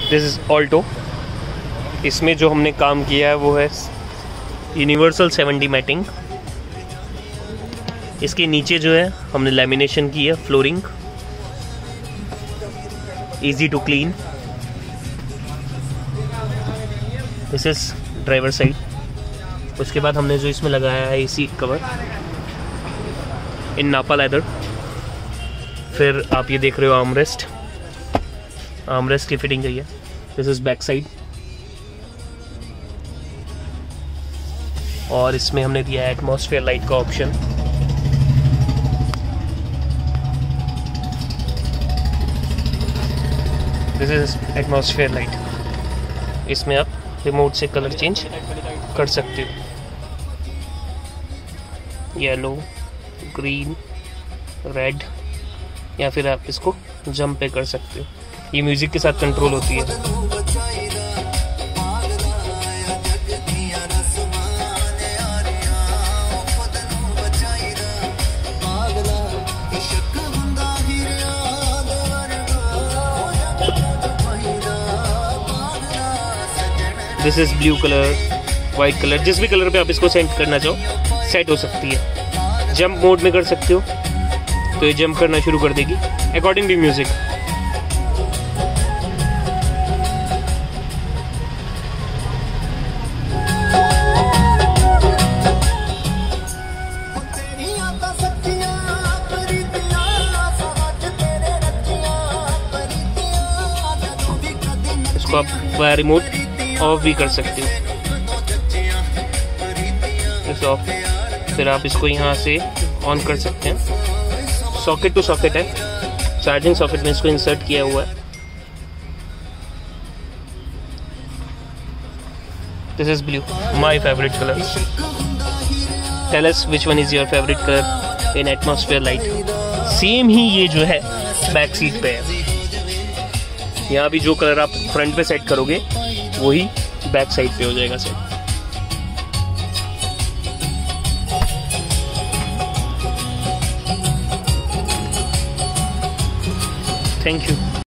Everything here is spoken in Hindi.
This is Alto. इसमें जो हमने काम किया है वो है यूनिवर्सल 7D मैटिंग। इसके नीचे जो है हमने लैमिनेशन की है, flooring, easy to clean. This is driver side. उसके बाद हमने जो इसमें लगाया है एसी कवर इन नापा लेदर। फिर आप ये देख रहे हो आर्मरेस्ट, आर्मरेस्ट की फिटिंग गई है। This is back side. और इसमें हमने दिया है एटमॉस्फेयर लाइट का option. This is atmosphere light. इसमें आप रिमोट से कलर चेंज कर सकते हो, येलो, ग्रीन, रेड, या फिर आप इसको जंप पे कर सकते हो। ये म्यूजिक के साथ कंट्रोल होती है। This is blue colour, white colour, जिस भी कलर पे आप इसको सेट करना चाहो सेट हो सकती है। जंप मोड में कर सकते हो तो ये जंप करना शुरू कर देगी अकॉर्डिंग टू म्यूजिक। इसको आप वाया रिमोट ऑफ भी कर सकते हो। इस ऑफ, फिर आप इसको यहाँ से ऑन कर सकते हैं। सॉकेट टू सॉकेट है, चार्जिंग सॉकेट में इसको इंसर्ट किया हुआ है। This is blue, my favourite colour. Tell us which one is your favourite colour in atmosphere light. Same ही ये जो है बैक सीट पे है। यहाँ भी जो कलर आप फ्रंट पे सेट करोगे वही बैक साइड पे हो जाएगा सेट। Thank you.